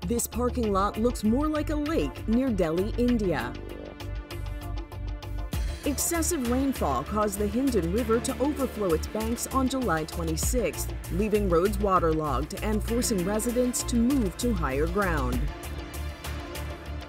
This parking lot looks more like a lake near Delhi, India. Excessive rainfall caused the Hindon River to overflow its banks on July 26th, leaving roads waterlogged and forcing residents to move to higher ground.